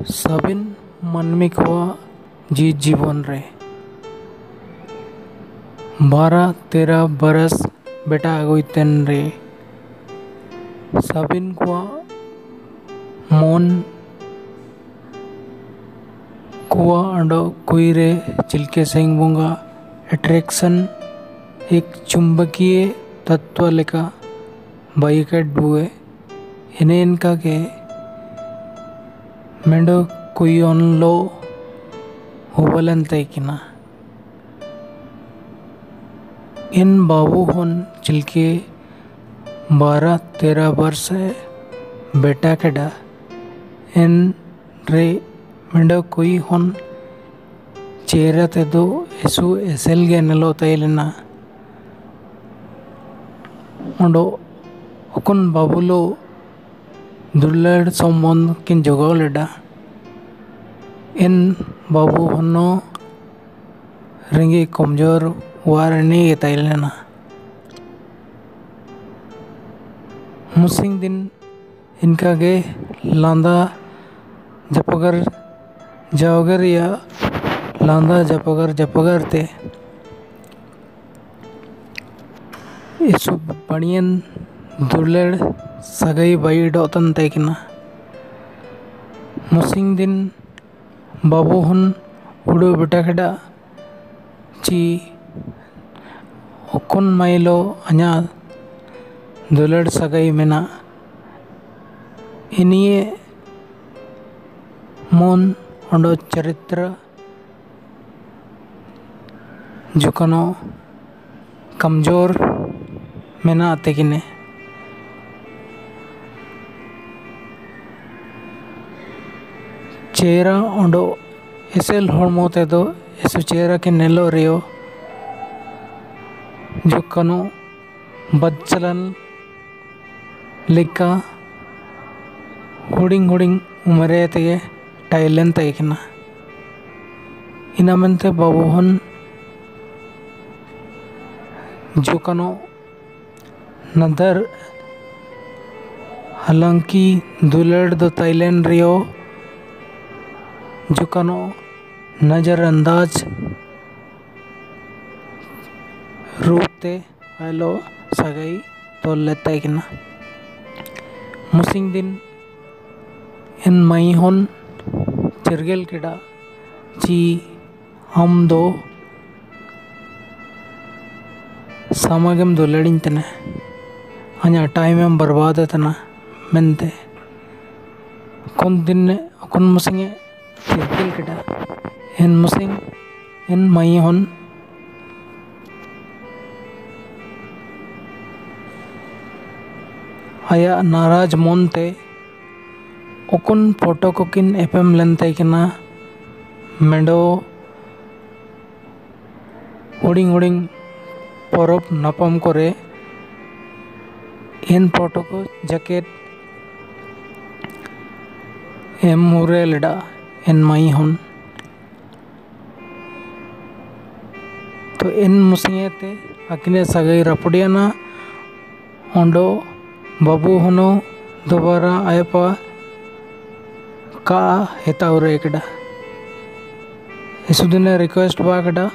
सबिन मनमी को जी जीवन रे 12-13 बरस बेटा आगोइतेन रे सबिन को मन कुआ अंडो कोई रे चिल्के सेंग बोंगा अट्रैक्शन एक चुंबकीय तत्व लेका बाइकेट बुए इन्हें इनका के मेंडो कोई लो होबलन तैकिना इन बाबू होन चिल्के 12-13 वर्ष बेटा केडा इन रे मेंडो कोई होन चेहरा ते दो एसु एसएल गे नलो तैलना ओंडो ओकुन बाबूलो दुल्लड़ संबंध किन जगह लेडा इन बाबू हन्नो रेंगे कमजोर वारनी तैलना मुसिंग दिन इनका गे लांदा जपगर जावगर या लांदा जपगर ते इसु बणियन दुल्लड़ सगई बाई डोतन तैकिना मुसिंग दिन बाबू हन उड़ो बेटा केडा ची ओकुन माइलो अन्या दुल्लड़ सगई मेना इनिये मन ओंडो चरित्र जुकनो कमजोर मेना तेकिने चेहरा ओंडो एसेल हड़मोते दो एसु चेहरा के नेलो रियो जो कनो बच्चलन लिका हुडिंग उमरे ते टाइलन तैकिना इनामंते बाबूहन जो कनो नदर हालांकि दुलड़ दो तैलन रियो जो कनो नज़रअंदाज रूप ते आलो सगई तो लेता है कि ना मुसिंग दिन इन मई होन चिरगेल केडा ची हम दो समागम दो लड़िन तने अन्या टाइम हम बर्बाद है तना मेंते कौन दिन ने कौन मुसिंगे चिरगेल केडा इन मुसिंग इन मई होन आया नाराज मोनते ओकुन फोटो को किन एपम लेनते किना मेंडो उड़िंग परब नापम करे इन फोटो को जैकेट एम मुरे लेडा इन मई होन तो इन मुसिंगे ते अकिने सगई रपड़ियाना ओंडो बाबू होनो दोबारा आयपा का हेताव रे केडा इसुदिने रिक्वेस्ट बा केडा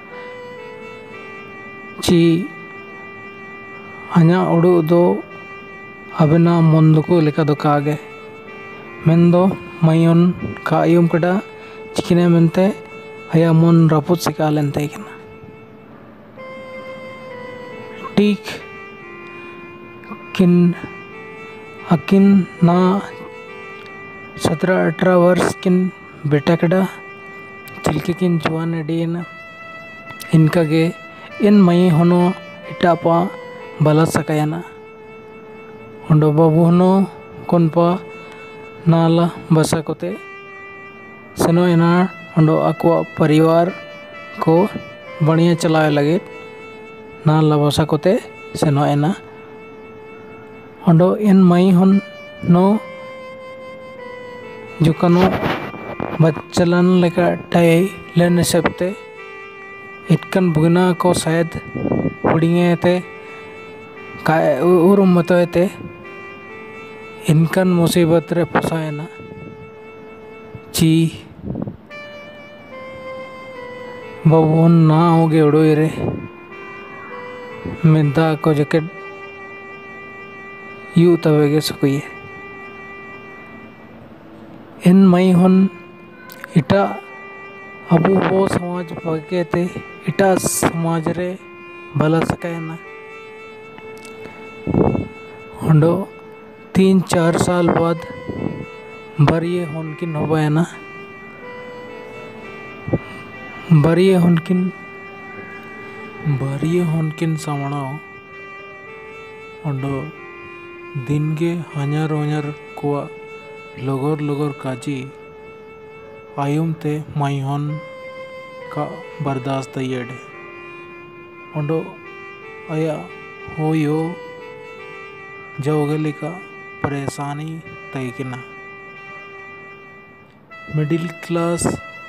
ची अन्या उडु दो अबेना मंदुको लेका दो कागे मेंदो मयन का आयुम केडा चिकिने मेंते आया मन रापुत सिकालेन तैकिना ठीक किन अकिन ना 17-18 वर्ष किन बेटा केडा चिल्के किन जुआन एडियना इनका गे इन मई होनो इटापा बला सकायना ओंडो बाबू होनो कोनपा नाला बसा कोते सेनो एना ओंडो अक्वा परिवार को बढ़िया चलाए लगे नाला बसा कोते सेनो एना ओंडो इन मई होन नो जुकनो बच्चलन लेका टाई लेने सबते इटकन बुगना को शायद उड़िंगे ते का उरुम मतोय ते इनकन मुसीबत रे फसायना ची बाबून ना होगे उड़ो रे मिंदा को जैकेट यू तवेगे सकुये इन मई हन इटा अबू वो समाज बगे ते इटा समाज रे भला सकायना होंडो 3-4 साल बाद बरिये होनकिन होबायना बरिये होनकिन सामणाओ होंडो दिन के हഞ്ഞार कुआ लोगोर काजी आयुम ते माई होन का बर्दाश्त येडे ओंडो आया होयो जवगली का परेशानी तयकिना मिडिल क्लास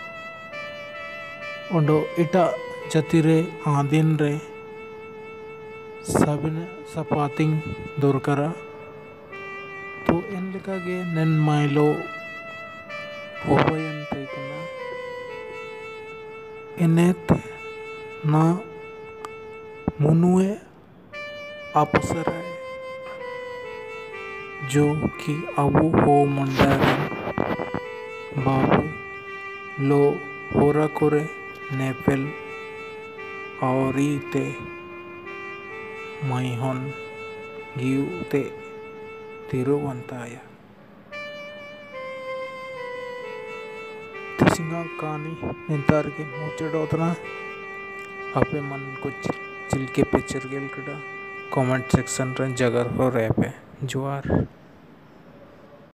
ओंडो इटा जतिरे आदिन रे सबिन सपातिंग दोरकरा तो इन लिखा गे नन माइलो होबयन तयकिना इनेत ना मुनुए आपसराय जो कि अबू हो मंडारे बाबू लो होरा कोरे नेपेल और ते माई होन गियु ते तिरुवंताया तिसिंगा कहानी निंतार के मुचड़ोतना आपे मन को चिलके पिक्चर गेल कड़ा कमेंट सेक्शन रे जगर हो रहे पे जुआर।